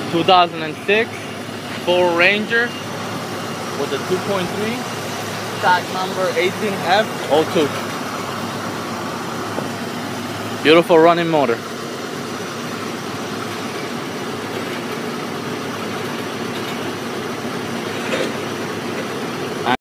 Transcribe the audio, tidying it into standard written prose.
2006 Ford Ranger with a 2.3, stock number 18F02. Beautiful running motor.